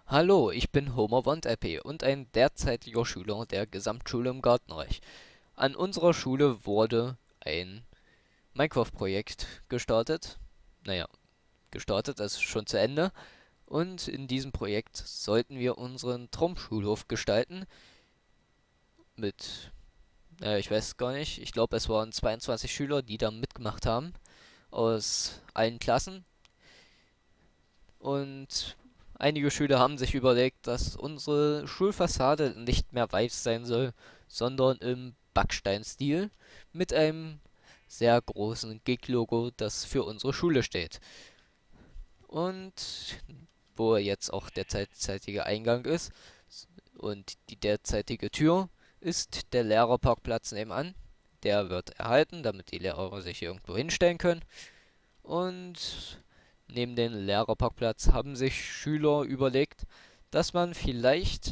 Hallo, ich bin Homer von Epi und ein derzeitiger Schüler der Gesamtschule im Gartenreich. An unserer Schule wurde ein Minecraft-Projekt gestartet. Naja, gestartet, das ist schon zu Ende. Und in diesem Projekt sollten wir unseren Traumschulhof gestalten mit, ich weiß gar nicht, ich glaube es waren 22 Schüler, die da mitgemacht haben, aus allen Klassen. Und einige Schüler haben sich überlegt, dass unsere Schulfassade nicht mehr weiß sein soll, sondern im Backsteinstil mit einem sehr großen Gig-Logo, das für unsere Schule steht. Und wo jetzt auch der derzeitige Eingang ist und die derzeitige Tür, ist der Lehrerparkplatz nebenan. Der wird erhalten, damit die Lehrer sich irgendwo hinstellen können. Und neben dem Lehrerparkplatz haben sich Schüler überlegt, dass man vielleicht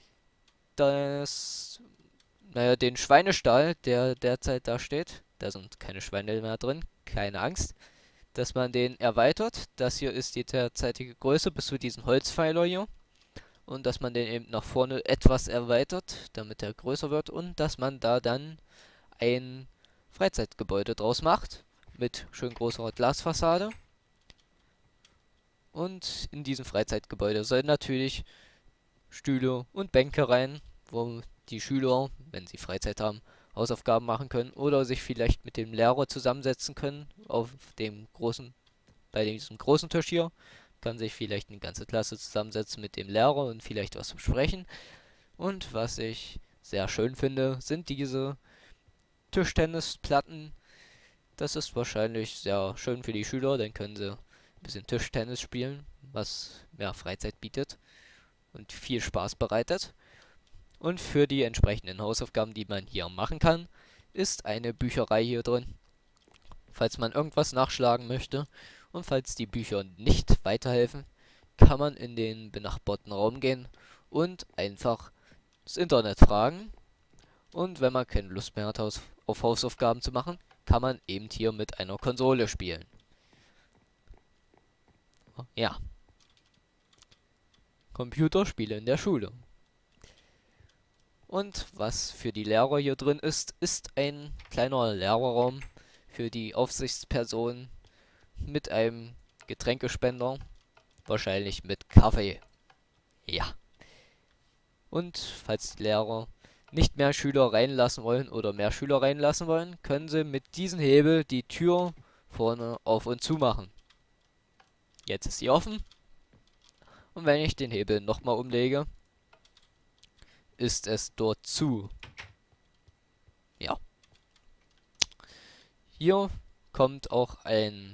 das, den Schweinestall, der derzeit da steht, da sind keine Schweine mehr drin, keine Angst, dass man den erweitert. Das hier ist die derzeitige Größe bis zu diesem Holzpfeiler hier. Und dass man den eben nach vorne etwas erweitert, damit er größer wird. Und dass man da dann ein Freizeitgebäude draus macht. Mit schön großer Glasfassade. Und in diesem Freizeitgebäude sollen natürlich Stühle und Bänke rein, wo die Schüler, wenn sie Freizeit haben, Hausaufgaben machen können oder sich vielleicht mit dem Lehrer zusammensetzen können auf dem großen, bei diesem großen Tisch hier. Kann sich vielleicht eine ganze Klasse zusammensetzen mit dem Lehrer und vielleicht was besprechen. Und was ich sehr schön finde, sind diese Tischtennisplatten. Das ist wahrscheinlich sehr schön für die Schüler, dann können sie ein bisschen Tischtennis spielen, was mehr Freizeit bietet und viel Spaß bereitet. Und für die entsprechenden Hausaufgaben, die man hier machen kann, ist eine Bücherei hier drin, falls man irgendwas nachschlagen möchte. Und falls die Bücher nicht weiterhelfen, kann man in den benachbarten Raum gehen und einfach das Internet fragen. Und wenn man keine Lust mehr hat, auf Hausaufgaben zu machen, kann man eben hier mit einer Konsole spielen. Ja, Computerspiele in der Schule. Und was für die Lehrer hier drin ist, ist ein kleiner Lehrerraum für die Aufsichtsperson mit einem Getränkespender, wahrscheinlich mit Kaffee. Ja. Und falls die Lehrer nicht mehr Schüler reinlassen wollen oder mehr Schüler reinlassen wollen, können sie mit diesem Hebel die Tür vorne auf und zu machen. Jetzt ist sie offen und wenn ich den Hebel nochmal umlege, ist es dort zu. Ja. Hier kommt auch ein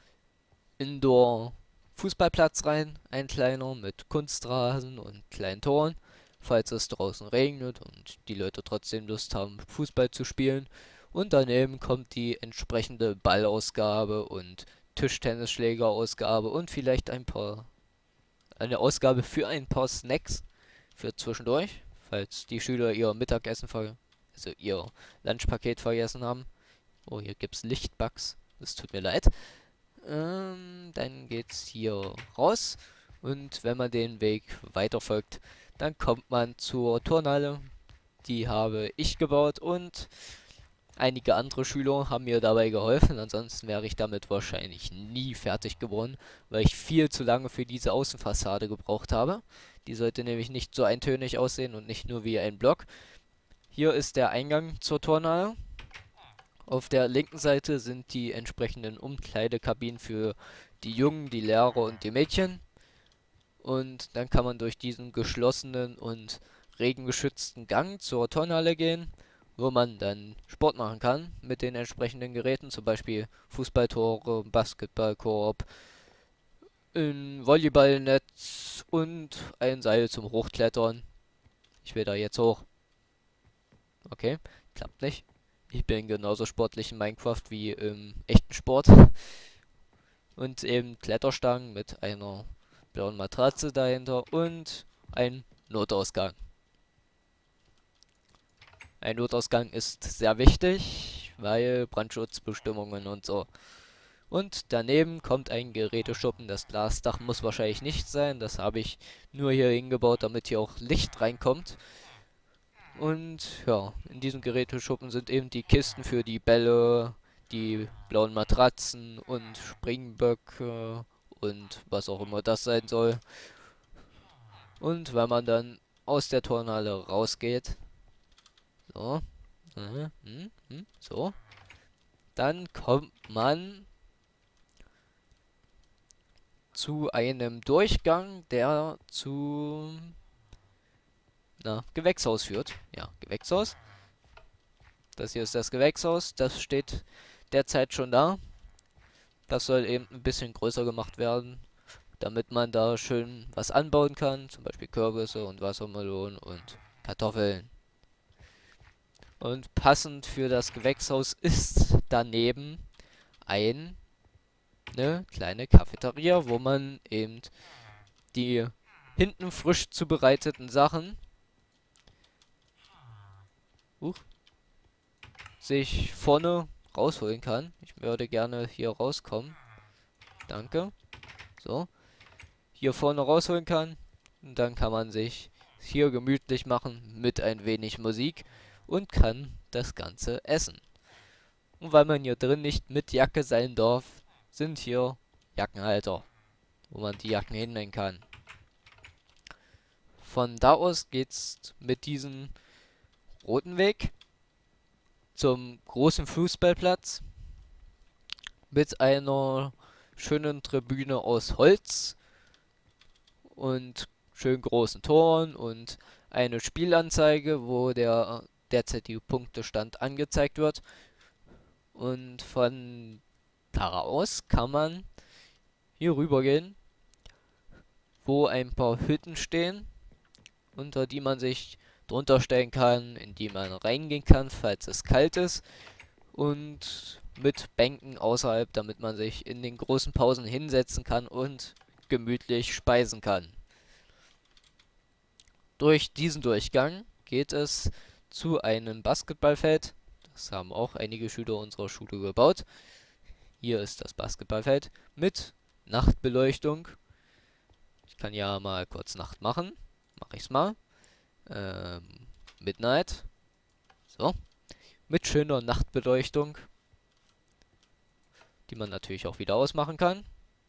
Indoor-Fußballplatz rein, ein kleiner mit Kunstrasen und kleinen Toren, falls es draußen regnet und die Leute trotzdem Lust haben, Fußball zu spielen. Und daneben kommt die entsprechende Ballausgabe und Tischtennisschlägerausgabe und vielleicht eine Ausgabe für ein paar Snacks für zwischendurch, falls die Schüler ihr Mittagessen also ihr Lunchpaket vergessen haben. Oh, hier gibt's Lichtbugs. Das tut mir leid. Dann geht's hier raus. Und wenn man den Weg weiterfolgt, dann kommt man zur Turnhalle. Die habe ich gebaut und einige andere Schüler haben mir dabei geholfen. Ansonsten wäre ich damit wahrscheinlich nie fertig geworden, weil ich viel zu lange für diese Außenfassade gebraucht habe. Die sollte nämlich nicht so eintönig aussehen und nicht nur wie ein Block. Hier ist der Eingang zur Turnhalle. Auf der linken Seite sind die entsprechenden Umkleidekabinen für die Jungen, die Lehrer und die Mädchen. Und dann kann man durch diesen geschlossenen und regengeschützten Gang zur Turnhalle gehen, wo man dann Sport machen kann mit den entsprechenden Geräten, zum Beispiel Fußballtore, Basketballkorb, ein Volleyballnetz und ein Seil zum Hochklettern. Ich will da jetzt hoch. Okay, klappt nicht. Ich bin genauso sportlich in Minecraft wie im echten Sport. Und eben Kletterstangen mit einer blauen Matratze dahinter und ein Notausgang. Ein Notausgang ist sehr wichtig, weil Brandschutzbestimmungen und so. Und daneben kommt ein Geräteschuppen. Das Glasdach muss wahrscheinlich nicht sein. Das habe ich nur hier hingebaut, damit hier auch Licht reinkommt. Und ja, in diesem Geräteschuppen sind eben die Kisten für die Bälle, die blauen Matratzen und Springböcke und was auch immer das sein soll. Und wenn man dann aus der Turnhalle rausgeht, so, so, dann kommt man zu einem Durchgang, der zu Gewächshaus führt. Ja, Gewächshaus. Das hier ist das Gewächshaus. Das steht derzeit schon da. Das soll eben ein bisschen größer gemacht werden, damit man da schön was anbauen kann. Zum Beispiel Kürbisse und Wassermelonen und Kartoffeln. Und passend für das Gewächshaus ist daneben eine kleine Cafeteria, wo man eben die hinten frisch zubereiteten Sachen sich vorne rausholen kann. Ich würde gerne hier rauskommen. Danke. So. Hier vorne rausholen kann. Und dann kann man sich hier gemütlich machen mit ein wenig Musik und kann das Ganze essen. Und weil man hier drin nicht mit Jacke sein darf, sind hier Jackenhalter, wo man die Jacken hinnehmen kann. Von da aus geht's mit diesem roten Weg zum großen Fußballplatz mit einer schönen Tribüne aus Holz und schön großen Toren und eine Spielanzeige, wo der derzeitige Punktestand angezeigt wird. Und von da aus kann man hier rüber gehen, wo ein paar Hütten stehen, unter die man sich drunter stellen kann, in die man reingehen kann, falls es kalt ist. Und mit Bänken außerhalb, damit man sich in den großen Pausen hinsetzen kann und gemütlich speisen kann. Durch diesen Durchgang geht es zu einem Basketballfeld. Das haben auch einige Schüler unserer Schule gebaut. Hier ist das Basketballfeld mit Nachtbeleuchtung. Ich kann ja mal kurz Nacht machen. Mache ich's mal. Midnight. So. Mit schöner Nachtbeleuchtung, die man natürlich auch wieder ausmachen kann.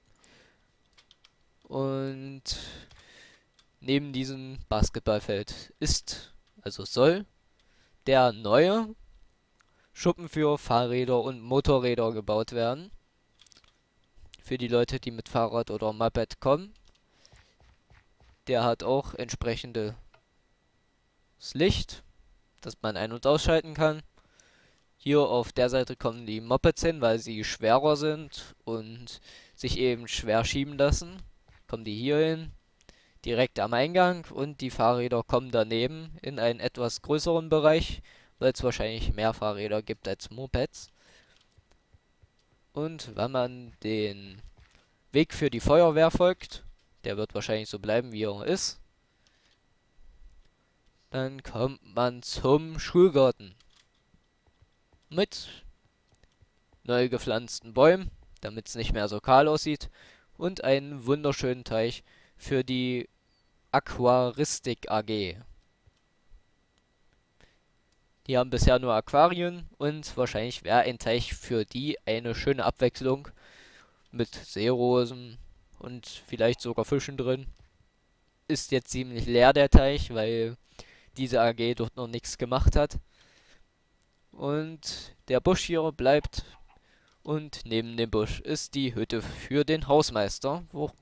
Und neben diesem Basketballfeld soll der neue Schuppen für Fahrräder und Motorräder gebaut werden. Für die Leute, die mit Fahrrad oder Moped kommen. Der hat auch entsprechendes Licht, das man ein- und ausschalten kann. Hier auf der Seite kommen die Mopeds hin, weil sie schwerer sind und sich eben schwer schieben lassen. Kommen die hier hin, direkt am Eingang, und die Fahrräder kommen daneben in einen etwas größeren Bereich, weil es wahrscheinlich mehr Fahrräder gibt als Mopeds. Und wenn man den Weg für die Feuerwehr folgt, der wird wahrscheinlich so bleiben, wie er ist, dann kommt man zum Schulgarten. Mit neu gepflanzten Bäumen, damit es nicht mehr so kahl aussieht, und einen wunderschönen Teich für die Aquaristik AG. Die haben bisher nur Aquarien und wahrscheinlich wäre ein Teich für die eine schöne Abwechslung mit Seerosen und vielleicht sogar Fischen drin. Ist jetzt ziemlich leer der Teich, weil diese AG dort noch nichts gemacht hat. Und der Busch hier bleibt. Und neben dem Busch ist die Hütte für den Hausmeister,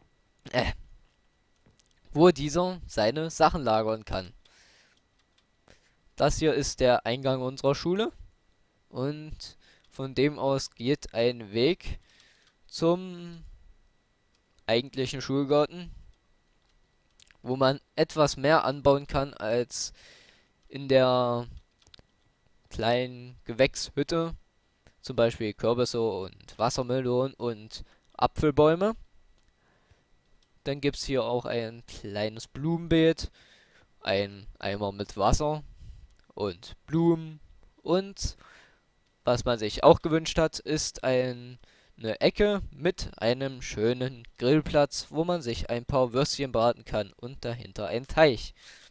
wo dieser seine Sachen lagern kann. Das hier ist der Eingang unserer Schule. Und von dem aus geht ein Weg zum eigentlichen Schulgarten, wo man etwas mehr anbauen kann als in der kleinen Gewächshütte. Zum Beispiel Kürbisse und Wassermelonen und Apfelbäume. Dann gibt es hier auch ein kleines Blumenbeet, ein Eimer mit Wasser und Blumen. Und was man sich auch gewünscht hat, ist ein eine Ecke mit einem schönen Grillplatz, wo man sich ein paar Würstchen braten kann und dahinter ein Teich.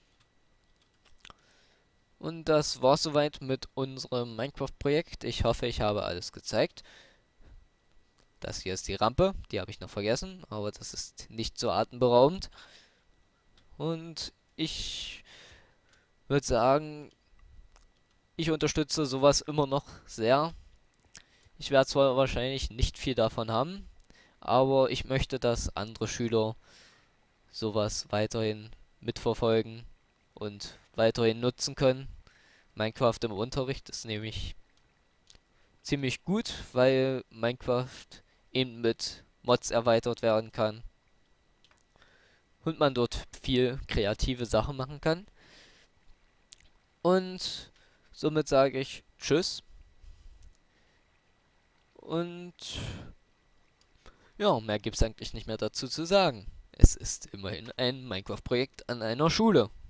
Und das war's soweit mit unserem Minecraft-Projekt. Ich hoffe, ich habe alles gezeigt. Das hier ist die Rampe, die habe ich noch vergessen, aber das ist nicht so atemberaubend. Und ich würde sagen, ich unterstütze sowas immer noch sehr. Ich werde zwar wahrscheinlich nicht viel davon haben, aber ich möchte, dass andere Schüler sowas weiterhin mitverfolgen und weiterhin nutzen können. Minecraft im Unterricht ist nämlich ziemlich gut, weil Minecraft eben mit Mods erweitert werden kann und man dort viel kreative Sachen machen kann. Und somit sage ich Tschüss und ja, mehr gibt's eigentlich nicht mehr dazu zu sagen. Es ist immerhin ein Minecraft-Projekt an einer Schule.